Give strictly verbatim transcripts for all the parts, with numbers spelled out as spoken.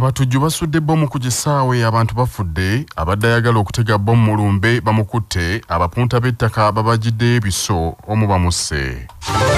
Abatujju basudde bbomu ku kisaawe abantu bafudde abadde ayagala okutega bbomu mu lumbe bamukutte abapunta b'ettaka babagidde ebiso omu bamusse.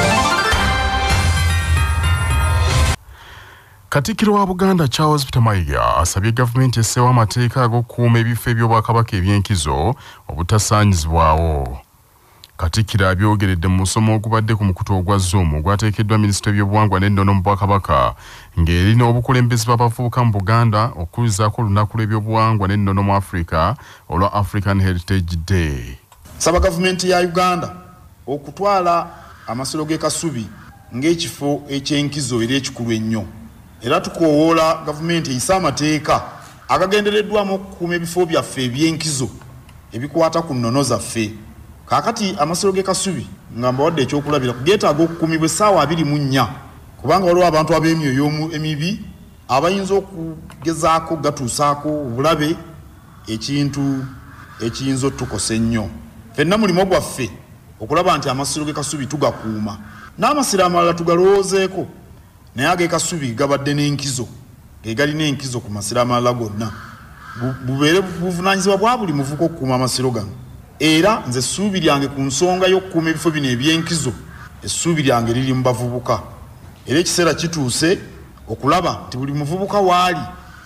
Katikkiro wa Buganda Charles Peter Mayiga asabye gavumenti esseewo amateeka ag'okukuuma ebifo eby'obwakabaka eby'enkizo obutasaanyizibwawo. Katikkiro abyogeredde mu musomo ogubadde ku mukutu ogwa Zoom ogwateekeddwa minisitule y'ebyobuwangwa n'ennono mu Bwakabaka ng'erina obukulembeze bw'abavubuka mu Buganda okulizaako olunaku lw'ebyobuwangwa n'ennono mu Africa olwa African Heritage Day. Saba gavumenti ya Uganda okutwala amasiro g'e Kasubi ng'ekifo eky'enkizo era ekikulu ennyo. Era tukoowoola gavumenti eyise amateeka agagendereddwamu okukuuma ebifo byaffe eby'enkizo ebikwata ku nnono zaffe. Kakati amasiro g'e Kasubi nga mbawadde ekyokulabira geetaaga okukuumibwa essaawa abiri mu nnya kubanga waliwo abantu ab'emyoyo emibi abayinza okugezaako gatuusaako obulabe ekintu ekiyinza otukosa ennyo. Ffenna mulimo gwaffe okulaba nti amasiro g'e Kasubi tugakuuma n'amasiro amalala tugalowoozeeko naye ag'e Kasubi gabadde n'enkizo ge galina enkizo ku masiro amalala gonna bubeere buvunaanyizibwa bwa buli muvuka okukuuma amasiro gano. Era nze essuubi lyange ku nsonga y'okukuuma ebifo bino eby'enkizo essuubi lyange liri mu bavubuka era ekiseera kituuse okulaba nti buli muvubuka waali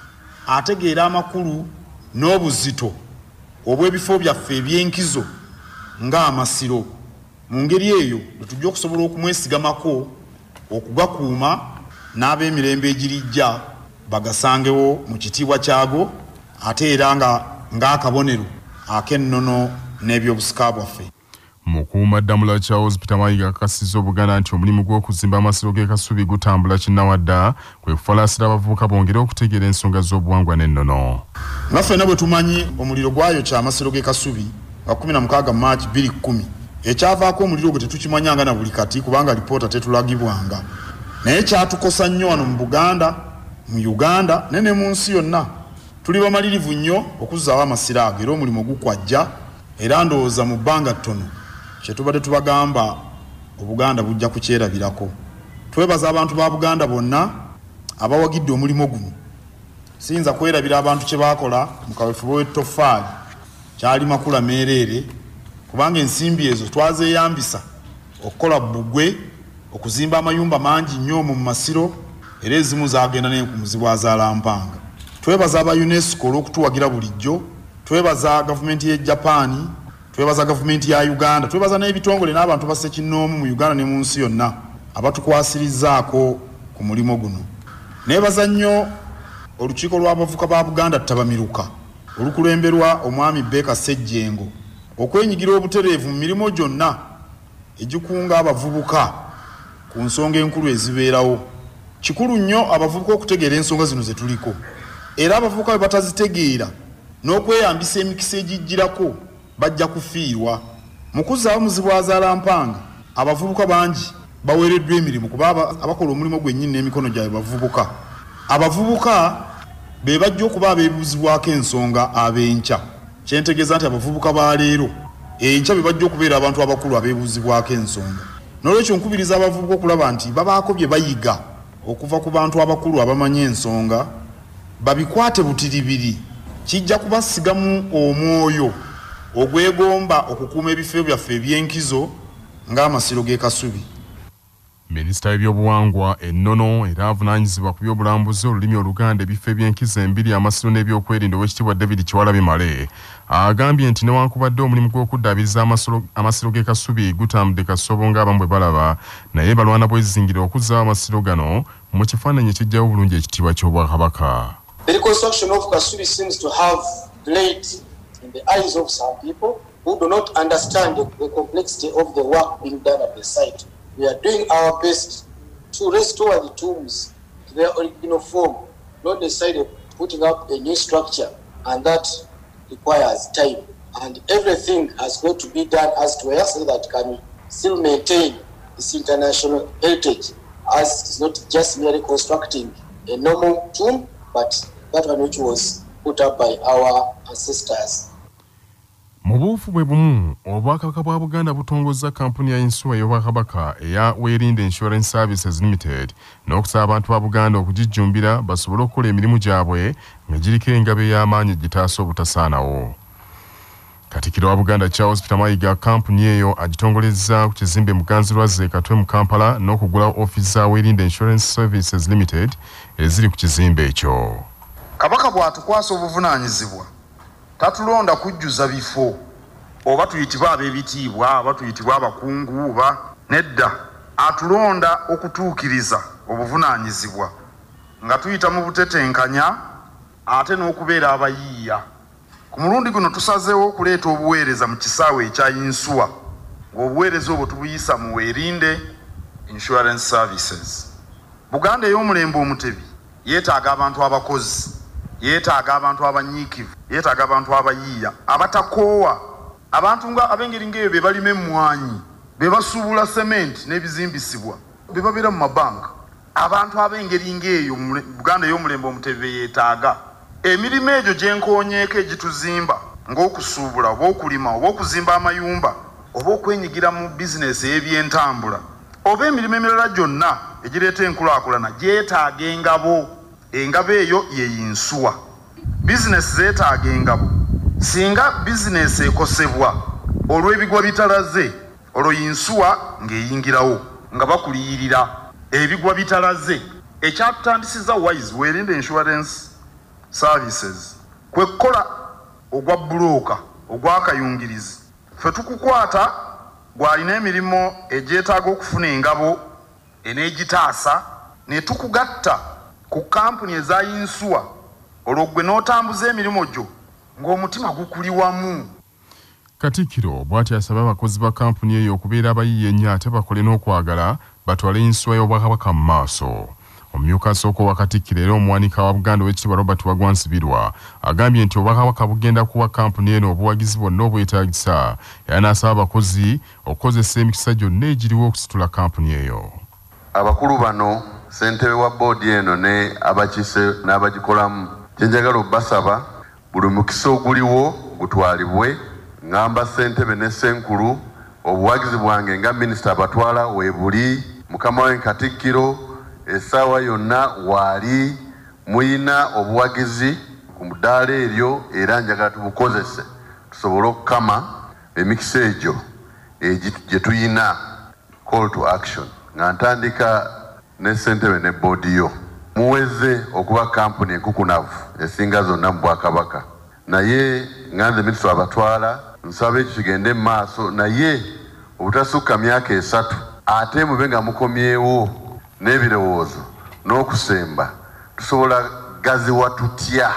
ategeera amakulu n'obuzito obw'ebifo byaffe eby'enkizo ng'amasiro. Mu ngeri eyo tujja okusobola okumwesigamako okugakuuma n'ab'emirembe egirijja bagasangewo mu kitiibwa kyago ate era nga ng'akabonero ak'ennono n'ebyobusika bwaffe. Mukuumaddamula Charles Peter Mayiga akakasizza Obuganda nti omulimu gw'okuzimba amasiro g'e Kasubi gutambula kinnawadda kwe kufalaasira abavubuka bongere okutegeera ensonga z'obuwangwa n'ennono. Nga ffenna bwe tumanyi omuliro gwayokya amasiro g'e Kasubi nga kumi na mukaaga Maachi bbiri kkumi. Ekyavaako omuliro gwe tetukimanyanga na buli kati kubanga lipoota tetulagibwanga. Naye kyatukosa nnyo wano mu Buganda, mu Uganda ne ne mu nsi yonna. Tuli bamalirivu nnyo okuzzaawo amasiro ago era omulimu gukwajja era ndowooza mu bbanga ttono kye tubadde tubagamba Obuganda bujja kukyerabirako. Twebaza abantu ba Buganda bonna abawagidde omulimu guno. Siyinza kwerabira abantu kye baakola mu kaweefube w'ettoffaali kyali makula meereere kubanga ensimbi ezo twazeeyambisa okukola bbugwe okuzimba amayumba mangi nnyo mu masiro era ezimu zaagenda n'enkumuzibwa zaalampanga. Twebaza aba UNESCO olw'okutuwagira bulijjo, twebaza gavumenti y'e Japan, twebaza gavumenti ya Uganda, twebaza n'ebitongole n'abantu ba ssekinnoomu mu Uganda ne mu nsi yonna abatukwasirizaako ku mulimo guno. Neebaza nnyo olukiiko lw'abavuka ba Buganda Ttabamiruka olukulemberwa omwami Beka Ssejjengo okwenyigira obutereevu mu mirimo gyonna egikunga abavubuka ku nsonga enkulu ezibeerawo. Kikulu nnyo abavubuka okutegeera ensonga zino ze tuliko. Era abavubuka bwe batazitegeera n'okweyambisa emikisa egijjirako bajja kufiirwa. Mu kuzzaawo muzibwazaalampanga abavubuka bangi baweereddwa emirimu kuba abakola omulimu gwennyini n'emikono gyabwe bavubuka. Abavubuka be bajja okuba abeebuuzibwako ensonga ab'enkya. Kyentegeeza nti abavubuka ba leero enkya be bajja okubeera abantu abakulu abeebuuzibwako ensonga. N'olwekyo nkubiriza abavubuka okulaba nti babaako bye bayiga okuva ku bantu abakulu abamanyi ensonga babikwate butiribiri. Kijja kubasigamu omwoyo ogwegomba okukuuma ebifo byaffe eby'enkizo ng'amasiro g'e Kasubi. Minisita w'ebyobuwangwa ennono era avunaanyizibwa ku by'obulambuzi olulimi Oluganda ebifo eby'enkizo embiri amasiro n'ebyokwerinda Oweekitiibwa David Kyewalabye Male agambye nti newankubadde omulimu gw'okuddaabiriza amasiro g'e Kasubi gutambudde kasobo ng'abamu bwe balaba naye balwana bwezizingira okuzzaawo amasiro gano mu kifaananyi ekijjawo bulungi ekitiibwa ky'Obwakabaka. The reconstruction of Kasubi seems to have played in the eyes of some people who do not understand the, the complexity of the work being done at the site. We are doing our best to restore the tombs to their original form, not decided putting up a new structure, and that requires time. And everything has got to be done as to where so that can still maintain this international heritage, as it's not just merely constructing a normal tomb, but that one which was put up by our ancestors. Mu buufu bwe bumu, Obwakabaka bwa Buganda butongozza kampuni ya insuwa y'Obwakabaka eya Werinde Insurance Services Limited n'okusaba abantu ba Buganda okugijjumbira basobole okukola emirimu gyabwe nga giriko engabe y'amaanyi gitaasa obutasaanawo. Katikkiro wa Buganda Charles Peter Mayiga kampuni eyo agitongolezza ku kizimbe Muganzirwazze Katwe mu Kampala n'okugula ofiisi za Werinde Insurance Services Limited eziri ku kizimbe ekyo. Kabaka bw'atukwasa obuvunaanyizibwa tatulonda kujjuza bifo oba tuyitibwa ab'ebitiibwa oba tuyitibwa abakungu oba nedda atulonda okutuukiriza obuvunaanyizibwa nga tuyita mu butetenkanya ate n'okubeera abayiiya. Ku mulundi guno tusazeewo okuleeta obuweereza mu kisaawe ekya yinsuwa ng'obuweereza obwo tubuyisa mu Werinde Insurance Services. Buganda ey'omulembe omutebi yeetaaga abantu abakozi, yeetaaga abantu abanyiikivu, yeetaaga abantu abayiiya abatakoowa, abantu nga ab'engeri ng'eyo be balima emmwanyi, be basuubula sementi n'ebizimbisibwa, be babeera mu mabanka. Abantu ab'engeri ng'eyo Buganda ey'omulembe omutebi be yeetaaga. Emirimu egyo gye nkoonyeeko egituzimba ng'okusuubula oba okulima oba okuzimba amayumba oba okwenyigira mu bizinesi ey'ebyentambula oba emirimu emirala gyonna egireeta enkulaakulana gyetaaga engabo. Engabo eyo ye yinsuwa. Bizinesi zeetaaga engabo. Singa bizinesi ekosebwa olw'ebigwa bitalaze olwo yinsuwa ng'eyingirawo nga bakuliyirira ebigwa bitalaze. Ekyatutandisiza Wise Werinde Insurance Services kwe kukola ogwa bulooka ogw'akayungirizi. Ffe tukukwata gw'alina emirimu egyetaaga okufuna engabo eneegitaasa ne tukugatta ku kampuni eza yinsuwa olwo gwe n'otambuza emirimu gyo ng'omutima gukuli wamu. Katikkiro bw'ati asaba abakozi ba kampuni eyo okubeera abayiiya ennyo ate bakole n'okwagala batwale yinsuwa y'Obwakabaka mu maaso. Omumyuka asooka owa Katikkiro era omuwanika wa Buganda ow'ekitiibwa Robert Wagwansibirwa agambye nti Obwakabaka bugenda kuwa kampuni eno obuwagizi bwonna obwetaagisa era n'asaba abakozi okukozesa emikisa gyonna egiriwo okusitula kampuni eyo. Abakulu bano ssentebe wa boodi eno ne abakiise n'abagikolamu kye njagala obbasaba buli mukisa oguliwo gutwalibwe. Ngamba ssentebe ne ssenkulu obuwagizi bwange nga minisita abatwala weebuli. Mukama we Katikkiro essaawa yonna waali muyina obuwagizi ku ddaala eryo era njagala tubukozese tusobole okukama emikisa egyo gye tuyina. Call to action nga ntandika ne ssentebe ne boodi yo muweze okuba kampuni enkukunavu esinga zonna mu Bwakabaka. Naye nganze minisita abatwala nsaba ekyo kigende mu maaso naye obutasukka myaka esatu ate mube nga mukomyewo n'ebirowoozo n'okusemba tusobola gaziwa tutya.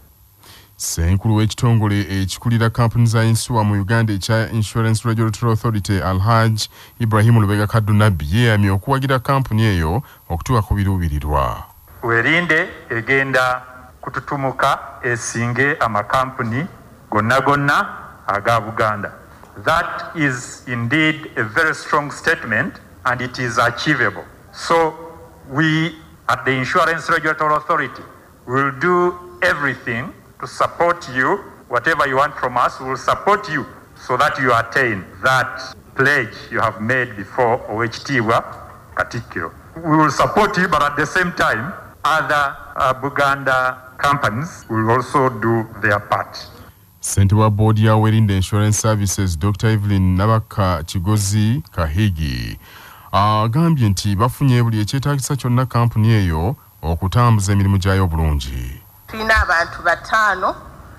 Ssenkulu w'ekitongole ekikulira kampuni za yinsuwa mu Uganda ekya Insurance Regulatory Authority Alhaj Ibrahim Lubega Kaddunabi yeeyamye okuwagira kampuni eyo okutuuka ku biruubirirwa. Werinde egenda kututumuka esinge amakampuni gonna gonna aga Buganda. That is indeed a very strong statement and it is achievable. So we at the Insurance Regulatory Authority will do everything to support you. Whatever you want from us, we will support you so that you attain that pledge you have made before Owekitiibwa Katikkiro. We will support you, but at the same time, other uh, Buganda companies will also do their part. Ssentebe wa boodi ya Werinde Insurance Services Doctor Evelyn Nabaka Kigozi Kahigi agambye nti bafunye buli ekyetaagisa kyonna kampuni eyo okutambuza emirimu gyayo bulungi. Tulina abantu bataano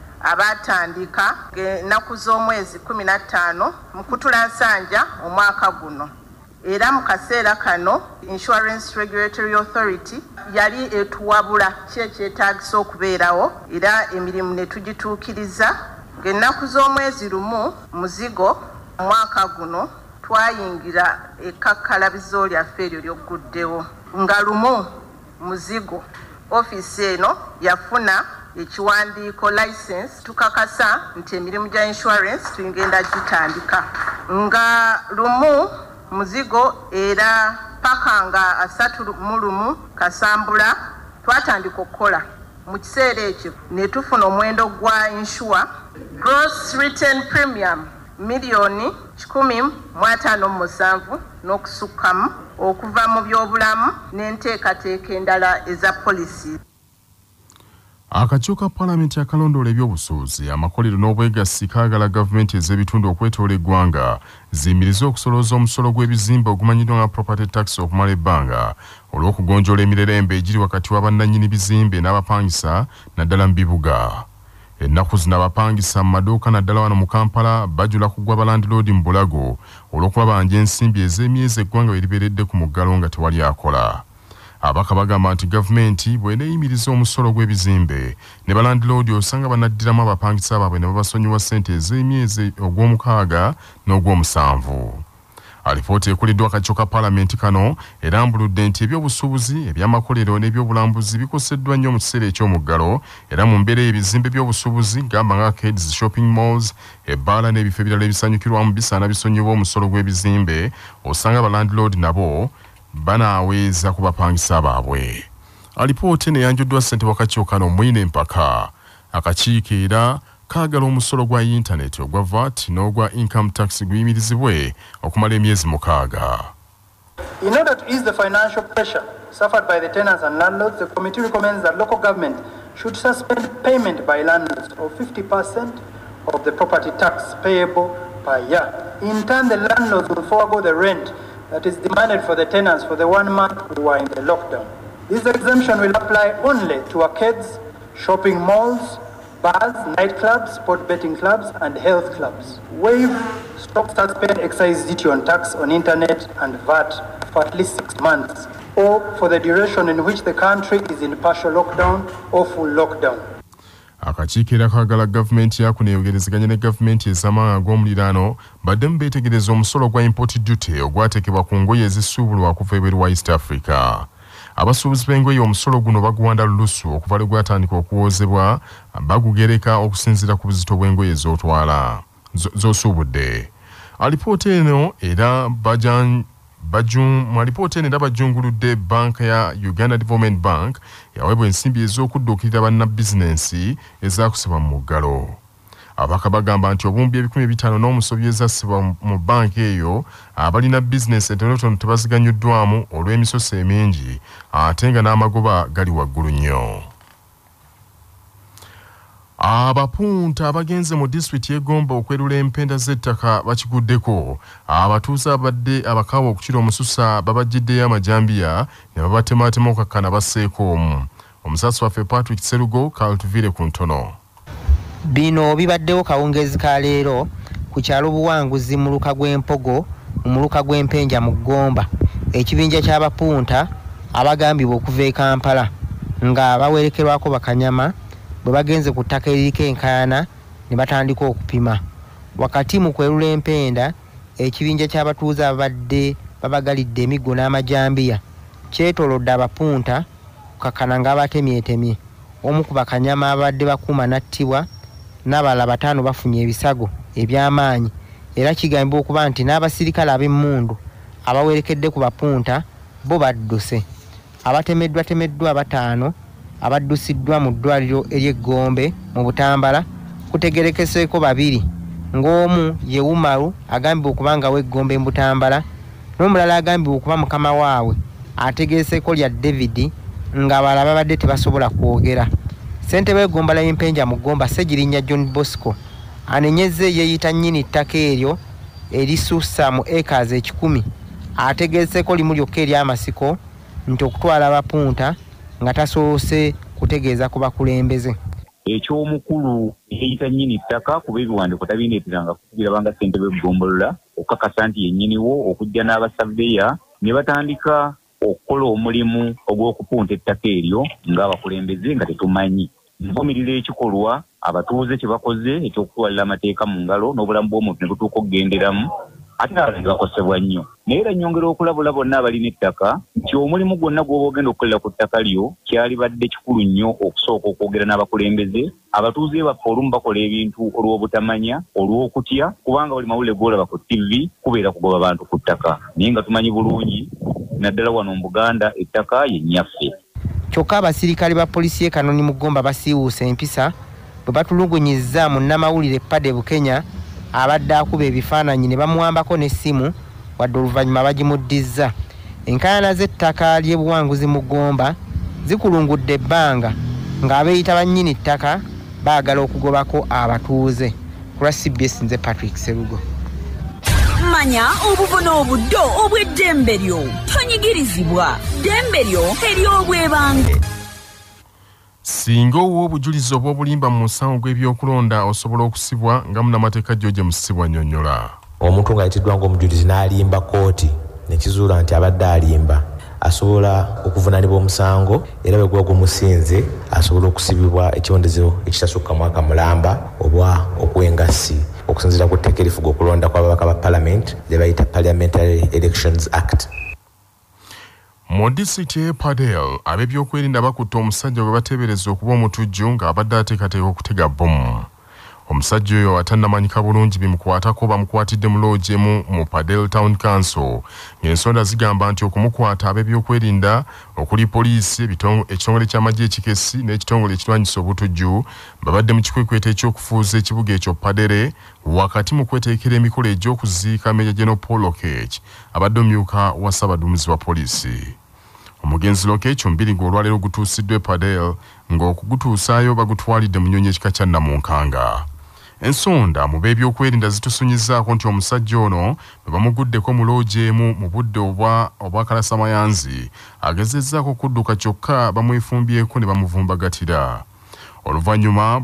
abatandika ennaku z'omwezi kumi na ttaano mu Kutulansanja omwaka guno. Era mu kaseera kano Insurance Regulatory Authority yali etuwabula ki ekyetaagisa okubeerawo era emirimu ne tugituukiriza. Ng'ennaku z'omwezi lumu muzigo omwaka guno twayingira ekkakkalabizo lyaffe eryo ly'ogguddewo. Nga lumu muzigo ofiisi eno yafuna ekiwandiiko license tukakasa nti emirimu gya insurance tugenda gitandika. Nga lumu muzigo era paka nga asatu mu lumu Kasambula twatandika okukola. Mu kiseera ekyo ne tufuna omuwendo gwa insure Gross written premium miliyoni kikumi mu ataano mu musanvu n'okusukkamu okuva mu by'obulamu n'enteekateeka endala eza poliisi. Akakiiko ka Paalamenti akalondoola ebyobusuubuzi, amakolero n'obwegassi kaagala gavumenti ez'ebitundu okwetoola eggwanga ziyimirize okusolooza omusolo gw'ebizimbe ogumanyiddwa nga property tax okumala ebbanga olw'okugonjoola emirerembe egiri wakati wa bannannyini bizimbe n'abapangisa naddala mu bibuga. Ennaku zino abapangisa mu maduuka naddala wano mu Kampala bajula kugwa balandiroodi mu bulago olw'okuba banja ensimbi ez'emyezi eggwanga we libeeredde ku muggalo nga tewali akola. Abaka bagamba nti gavumenti bw'eneeyimiriza omusolo gw'ebizimbe ne balandiroodi osanga banaddiramu abapangisa baabwe ne babasonyiwa ssente ez'emyezi ogw'omukaaga n'ogw'omusanvu. Alipoota ekoleddwa akakiiko ka Paalamenti kano erambuludde nti ebyobusuubuzi eby'amakolero n'ebyobulambuzi bikoseddwa nnyo mu kiseera eky'omuggalo era mu mbeera y'ebizimbe by'obusuubuzi gamba nga arcades, shopping malls, ebbaala n'ebifo ebirala ebisanyukirwamu bisaana bisonyibwa omusolo gw'ebizimbe osanga abalandiroodi nabo banaaweeza ku bapangisa baabwe. Alipoota eno eyanjuddwa ssente w'akakiiko kano mwine empaka. Akakiiko era kaagala omusolo gwa yintaneti ogwa V A T n'ogwa income tax guyimirizibwe okumala emyezi mukaaga. In order to ease the financial pressure suffered by the tenants and landlords, the committee recommends that local government should suspend payment by landlords of fifty percent of the property tax payable per year. In turn, the landlords will forego the rent that is demanded for the tenants for the one month who are in the lockdown. This exemption will apply only to arcades, shopping malls, bars, nightclubs, sport betting clubs, and health clubs. Waive stock suspend excise duty on tax on internet and V A T for at least six months, or for the duration in which the country is in partial lockdown or full lockdown. Akakiiko era kaagala gavumenti yakuneeyogerezeganya ne gavumenti ez'amawanga ag'omuliraano baddemu beetegereza omusolo gwa import duty ogwateekebwa ku ngoye ezisuubulwa okuva ebweru wa East Africa. Abasuubuzi b'engoye omusolo guno baguwanda lulusu okuva lwe gwatandika okuwoozebwa bagugereka okusinziira ku buzito bw'engoye z'otwala z'osuubudde. Alipoota eno era bajan Bajum alipoota eno era bajunguludde banka ya Uganda Development Bank yaweebwa ensimbi ez'okudduukirira bannabizinensi ezaakusibwa mu muggalo. Abaka bagamba nti obumbi ebikumi bitaano n'omusobi ezassibwa mu banka eyo abalina bizinensi entonotono tebaziganyuddwamu olw'emisoso emingi ate nga n'amagoba gali waggulu nnyo. Abapunta abagenze mu disitulikiti y'eGomba okwerula empenda z'ettaka bakiguddeko. Abatuuze abadde abakaawa okukira omususa babajjiddeyo amajambiya ne babatemaatema okakkana basseeko omu. Omusasi waffe Patrick Serugo kaltuvire ku ntono. Bino bibaddewo kawungezi ka leero ku kyalo Buwanguzi mu luka gw'Empogo mu luka gw'Empenja mu Gomba. Ekibinja ky'abapunta abagambibwa okuva e Kampala nga bawerekerwako bakanyama bwe bagenze ku ttaka eriko enkaayana ne batandika okupima. Wakati mu kwerula empenda, ekibinja ky'abatuuze abadde babagalidde emiggo n'amajambiya kyetoolodde abapunta kukakkana ng'abatemyetemye. Omu ku bakanyama abadde bakuuma n'attibwa, n'abalala bataano bafunye ebisago eby'amaanyi era kigambibwa okuba nti n'abasirikale ab'emmundu abawerekedde ku bapunta bo badduse. Abatemeddwa temeddwa bataano abaddusiddwa mu ddwaliro ery'Eggombe mu Butambala kutegerekeseeko babiri ng'omu ye Umaru agambibwa okuba nga w'Eggombe mu Butambala n'omulala agambibwa okuba mukama waabwe ategeeseeko lya David ng'abalala babadde tebasobola kwogera. Ssentebe w'Eggombala y'Empenja mu Gomba Ssegirinnya John Bosco anenyezze yeeyita nnyini ttaka eryo erisussa mu acres ekikumi ategeeseeko limu lyokka ery'amasiko nti okutwala abapunta nga tasoose kutegeeza ku bakulembeze. Ekyomukulu yeeyita nnyini ttaka kuba ebiwandiiko tabineeteranga kukugira banga ssentebe w'eggombolola okukakasa nti yennyiniwo okujja n'abasaveya ne batandika okukola omulimu ogw'okupunta ettaka eryo ng'abakulembeze nga tetumanyi. Nvumirira ekikolwa abatuuze kye bakoze eky'okutwalira amateeka mu ngalo n'obulamu bw'omuntu ne butuuka okugenderamu ate n'abalala bakosebwa nnyo. Naye era nnyongera okulabula bonna abalina ettaka nti omulimu gwonna gw'oba ogenda okukolera ku ttaka lyo kyali badde kikulu nnyo okusooka okwogera n'abakulembeze. Abatuuze baffe olumu bakola ebintu olw'obutamanya, olw'okutya, kubanga buli mawulire g'olaba ku T V kubeera kugoba bantu ku ttaka. Naye nga tumanyi bulungi naddala wano mu Buganda ettaka ye nnyaffe. Kyokka abasirikale ba poliisi y'e Kanoni mu Gomba basiiwuusa empisa bwe batulugunyizza munnamawulire Padde Bukenya abadde akuba ebifaananyi ne bamuwambako n'essimu wadde oluvannyuma bagimuddiza. Enkaayana z'ettaka ly'ebuwanguzi mu Gomba zikulungudde ebbanga ng'abeeyita bannyini ttaka baagala okugobako abatuuze. Ku lwa C B S nze Patrick Serugo. Manya obubona obuddo obw'eddembe lyo tonyigirizibwa ddembe lyo ery'obwebange. Singa owa obujulizi obw'obulimba mu musango gw'ebyokulonda osobola okusibwa nga munnamateeka George Musibwa annyonnyola. Omuntu ng'ayitiddwa ng'omujulizi n'alimba kooti ne kizuula nti abadde alimba asobola okuvunaanibwa omusango era bwe guba gumusinze asobola okusibibwa ekiwondezo ekitasukka mwaka mulamba oba okwengassi okusinziira ku tteeka erifuga okulonda kw'ababaka ba Parliament lye bayita Parliamentary Elections Act. Mu disitulikiti y'e Padel ab'ebyokwerinda bakutte omusajja gwe bateebereza okuba omutujju ng'abadde ateekateeka okutega bbomu. Omusajja oyo atannamanyika bulungi bimukwatako bamukwatidde mu loogi emu mu Padel Town Council ng'ensonda zigamba nti okumukwata ab'ebyokwerinda okuli poliisi ekitongole ky'amagye ekikessi n'ekitongole ekirwanyisa obutujju babadde mu kikwekweto eky'okufuuza ekibuga ekyo Padere wakati mu kweteekera emikolo egy'okuziika Major General Paul Okech abadde omumyuka wa Ssaabaduumizi wa poliisi. Omugenzi Lokech omubiri olwaleero gutuusiddwa e Padel ng'okugutuusaayo bagutwalidde mu nnyonyi ekika kya Namunkanga. Ensonda mu b'ebyokwerinda zitusunyizaako nti omusajja ono bwe bamuguddeko mu loogi emu mu budde obwa obwakalasamayanzi agezezzaako okudduka kyokka bamwefumbyeko ne bamuvumbagatira. Oluvannyuma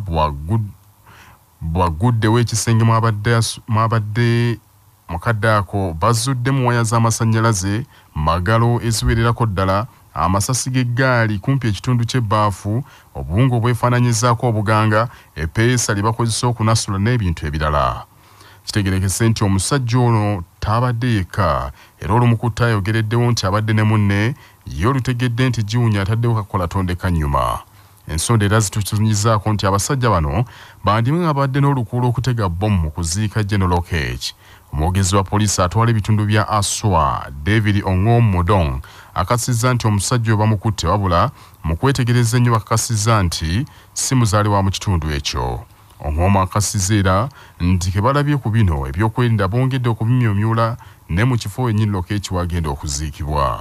bw'aguddewo ekisenge mw'abadde mukadde ako bazzuddemu waya z'amasannyalaze magalo eziwererako ddala amasasi g'eggaali kumpi ekitundu ky'ebbaafu obuwunga obwefaananyizaako obuganga epeesa lye bakozesa okunasula n'ebintu ebirala. Kitegerekese nti omusajja ono taabadde yekka era olumukutte ayogereddewo nti abadde ne munne ye olutegedde nti Giwunya ataddewo kakola tondeka nnyuma. Ensonda era zitusunyizaako nti abasajja bano bandimu nga badde n'olukuula okutega bbomu mu kuziika General Okech. Omwogezi wa poliisi atwala ebitundu bya Aswa David Ongom Modong akasizza nti omusajja oyo bamukutte wabula mu kwetegereza ennyo bakakasizza nti si muzaalibwa mu kitundu ekyo. Ongom akasizza era nti ke balabye ku bino ebyokwerinda bongedde okubimyomyula ne mu kifo wennyini Okech wagenda okuziikibwa.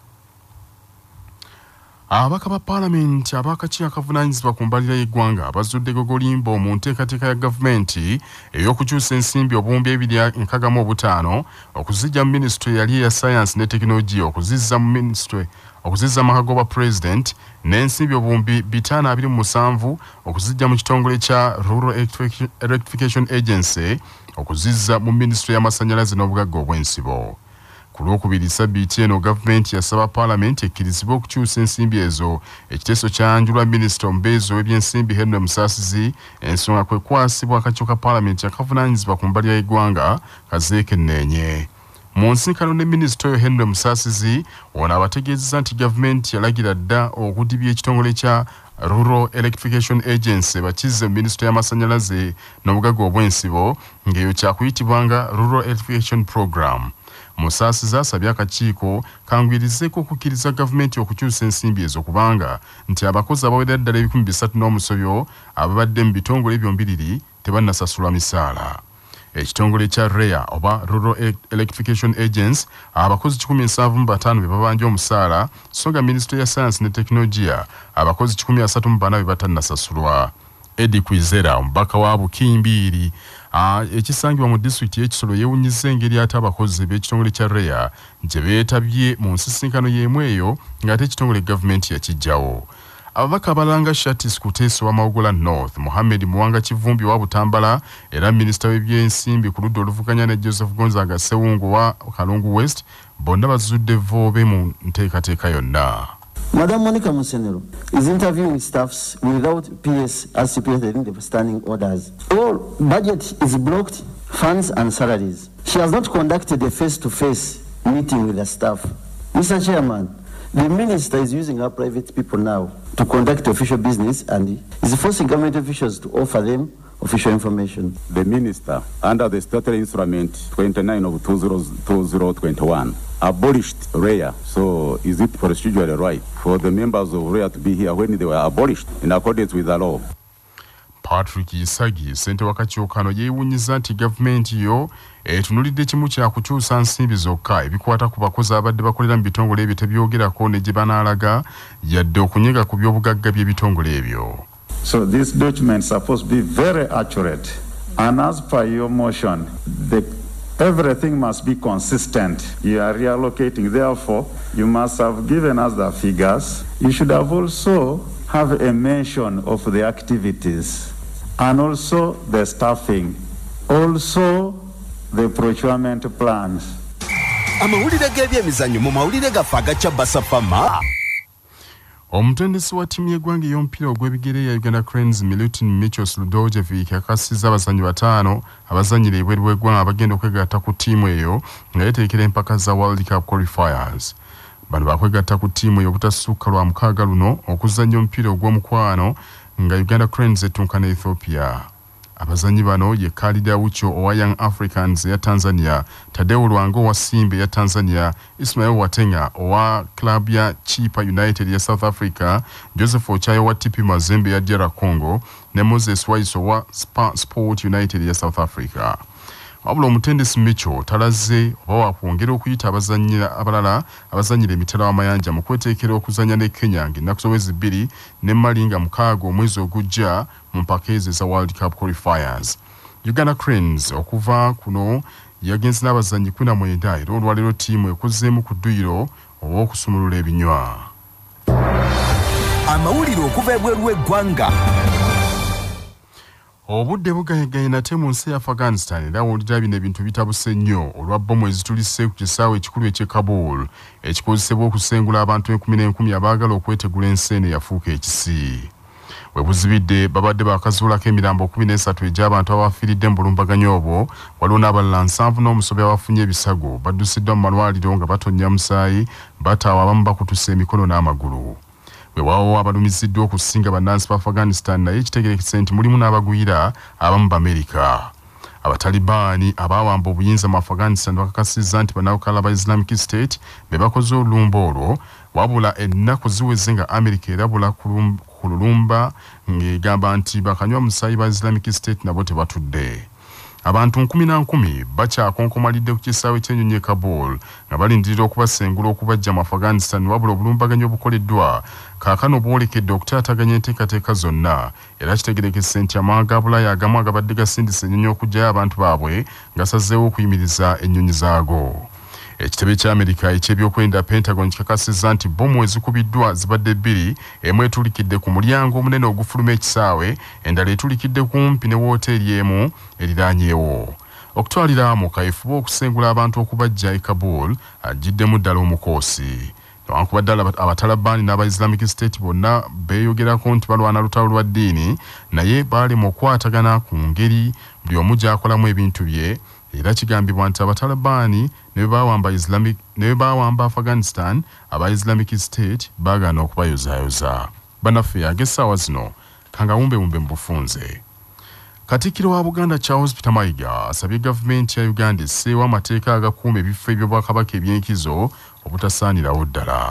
Ababaka ba Parliament abakakiiko akavunaanyizibwa ku mbalira y'eggwanga bazudde gogolimbo mu nteekateeka ya gavumenti ey'okukyusa ensimbi obuwumbi ebiri enkaaga mu obutaano okuzijja mu minisitule yali eya science ne tekinologiya okuzizza mu minisitule okuzizza mu Magoba President n'ensimbi obuwumbi bitaano abiri mu musanvu okuzijja mu kitongole kya Rural Electrification Agency okuzizza mu minisitule y'amasannyalaze n'obugagga obw'ensibo. Ku lwokubiri ssabbiiti eno gavumenti yasaba Paalamenti ekkirizibwe okukyusa ensimbi ezo ekiteeso kyanjulwa minisita omubeezi w'ebyensimbi Henry Musaasizi ensonga kwe kwasibwa akakiiko ka Paalamenti akavunaanyizibwa ku mbalira y'eggwanga Kazeekenneenye. Mu nsisinkano ne minisita oyo Henry Musaasizi ono abategeezezza nti gavumenti yalagira dda okudibya ekitongole kya Rural Electrification Agency bakizze mu minisitule y'amasannyalaze n'obugagga obw'ensibo ng'eyo kyakuyitibwanga Rural Electrification Program. Musaasizi asabye akakiiko kangwirizeeko okukkiriza gavumenti okukyusa ensimbi ezo kubanga nti abakozi abawerera ddala ebikumi bisatu n'omusobyo ababadde mu bitongole byombiriri tebannasasulwa misaala. Ekitongole kya R E A oba Rural Electrification Agency abakozi kikumi nsanvu mu bataano be babanja omusaala so nga minisitule ya sayansi ne tekinologiya abakozi kikumi asatu mu bana be batannasasulwa. Eddie Kwizera omubaka wa Bukimbiiri ekisangibwa mu disitulikiti y'Ekisolo yeewunyizza engeri ate abakozi b'ekitongole kya R E A gye beetabye mu nsisinkano y'emu eyo ng'ate ekitongole gavumenti yakiggyawo. Ababaka abalanga Shatis Kuteesa wa Mawugola North, Mohammed Muwanga Kivumbi wa Butambala era minisita w'ebyensimbi ku ludda oluvuganya ne Joseph Gonzaga Ssewungu wa Kalungu West bonna bazudde voobe mu nteekateeka yonna. Madam Monica Musenero is interviewing staffs without P S as stipulated in the standing orders. All budget is blocked, funds and salaries. She has not conducted a face-to-face meeting with the staff. Mister Chairman, the minister is using our private people now to conduct official business and is forcing government officials to offer them official information. The minister, under the statutory instrument twenty-nine of two thousand twenty-one, abolished R E A. So is it procedurally right for the members of R E A to be here when they were abolished in accordance with the law? Patrick Isagi ssente wakakyokano yeewunyiza nti gavumenti yo etunulidde kimu kya kukyusa nsimbi zokka ebikwata ku bakozi abadde bakolera mu bitongole ebyo tebyogerako ne gye banaalaga yadde okunyega ku by'obugagga by'ebitongole ebyo. So this document is supposed to be very accurate, and as per your motion, the everything must be consistent. You are reallocating, therefore, you must have given us the figures. You should have also have a mention of the activities and also the staffing, also the procurement plans. Amawulire g'ebyemizannyo mu mawulire gaffe agaca Basafama. Omutendesi wa ttiimu y'eggwanga ey'omupiira ogw'ebigere ya Uganda Cranes Milutin Michos Ludojevic akakasizza abazannyi bataano abazannyira ebweru w'eggwanga abagenda okwegatta ku ttiimu eyo nga yeteekera empaka za World Cup qualifiers. Bano bakwegatta ku ttiimu eyo obutasukka lwa mukaaga luno okuzannya omupiira ogw'omukwano nga Uganda Cranes etunkana Ethiopia. Abazanyi bano ye Khalid Awucho owa Young Africans ya Tanzania, Tadeu Lwango wa Simba ya Tanzania, Ismail Watenga owa Club ya Chipa United ya South Africa, Joseph Ochayo wa T P Mazembe ya D R Congo, ne Moses Waiso wa Sport United ya South Africa. Wabula omutendesi Micho talaze oba wakwongera okuyita abazanyira abalala abazanyira emitala w'amayanja mu kweteekera okuzanya ne Kenya ng'ennaku z'omwezi bbiri ne Malinga mukaaga omwezi ogujja mu mpaka ezo za World Cup qualifiers. Uganda Cranes okuva kuno yagenze n'abazanyi kumi na mwenda era olwaleero ttiimu ekozeemu ku dduyiro oba okusumulula ebinywa. Amawulire okuva ebweru w'eggwanga. Obudde bugayaganye nate mu nsi ya Afghanistan era wulira bino ebintu bitabuse nnyo olwa bbomu ezitulise ku kisaawe ekikulu eky'e Kabul ekikozesebwa okusengula abantu enkumi n'enkumi abaagala okwetegula ensi eno eyafuuka ekisi. We buzibidde babadde bakazuulako emirambo kumi n'esatu egy'abantu abafiiridde mu bulumbaganyi obwo waliwo n'abalala nsanvu n'omusobi abafunye ebisago baddusiddwa mu malwaliro nga batonnya musaayi bataawa abamu bakutuse emikono n'amagulu. Wewawo abalumiziddwa okusinga bannansi ba Afghanistan naye ekitegerekese nti mulimu n'abagwira abamu b'Amerika. Abatalibaani abaawamba obuyinza mu Afghanistan bakakasizza nti bannawukala ba Islamic State be bakoze olulumba olwo wabula ennaku ziweze nga Amerika erabula ku lulumba ng'egamba nti bakanywa musaayi ba Islamic State nabo tebatudde. Abantu nkumi na nkumi bakyakonkomalidde ku kisaawe ky'ennyonyi e Kabul nga balindirira okubasengula okubajja mu Afghanistan wabula obulumbaganyi obukoleddwa kaakano bwolekedde okutaataganya enteekateeka zonna era kitegerekese nti amawanga ga Bulaaya agamu agabadde gasindisa ennyonyi okugyayo abantu baabwe gasazeewo okuyimiriza ennyonyi zaago. Ekitebe ky'Amerika eky'ebyokwerinda Pentagon kikakasizza nti bbomu ezikubiddwa zibadde bbiri, emu etulikidde ku mulyango omunene ogufuluma ekisaawe, endala etulikidde kumpi ne wooteeri emu eriraanyeewo. Okutwalira mu kaefuba okusengula abantu okubajja e Kabul ajjiddemu ddala omukoosi. Newankubadde abatalabaani n'aba Islamic State bonna beeyogerako nti balwana lutalo lwa ddiini naye baalema okukwatagana ku ngeri buli omu gy'akolamu ebintu bye. Era kigambibwa nti abatalabaani ne bawamba Islamic ne bawamba Afghanistan aba Islamic State baagaana okubayozaayoza. Bannaffe ag'essaawa zino kangawumbewumbe mu bufunze. Katikkiro wa Buganda Charles Peter Mayiga asabye gavumenti ya Uganda esseewo amateeka agakuuma ebifo eby'obwakabaka eby'enkizo obutasaanirawo ddala.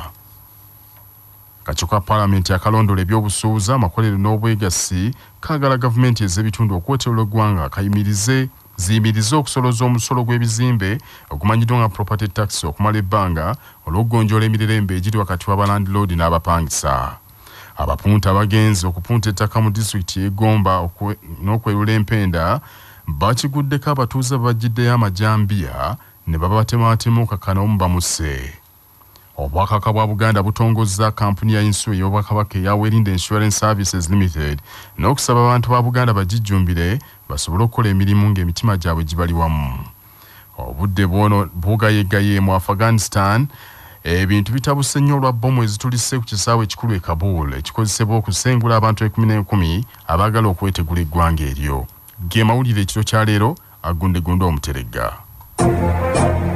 Akakiiko ka Paalamenti akalondola ebyobusuubuzi amakolero n'obwegassi kaagala gavumenti ez'ebitundu okweterera eggwanga kayimirize ziyimirize okusoloza omusolo gw'ebizimbe ogumanyiddwa nga property tax okumala ebbanga olw'okgonjoola emirerembe egiri wakati wa balandiloodi n'abapangisa. Abapunta abagenzi okupunta ettaka mu disitulikiti y'e Gomba n'okwerula empenda bakiguddeko abatuuze babagiddeyo amajambiya ne babatematema okakanamu bamusse. Obwakabaka bwa Buganda butongozza kampuni ya insu ey'obwakabaka eya Werinda Insurance Services Limited n'okusaba abantu ba Buganda bagijjumbire basobole okukola emirimu ng'emitima gyabwe gibali wamu. Obudde bwono bugayegaye mu Afghanistan ebintu bitabuse nnyo olwa bbomu ezitulise ku kisaawe ekikulu e Kabul ekikozesebwa okusengula abantu ekumi n'enkumi abaagala okwetegula eggwanga eryo. Ge mawulire ekiro kya leero agundegunde omuteregga.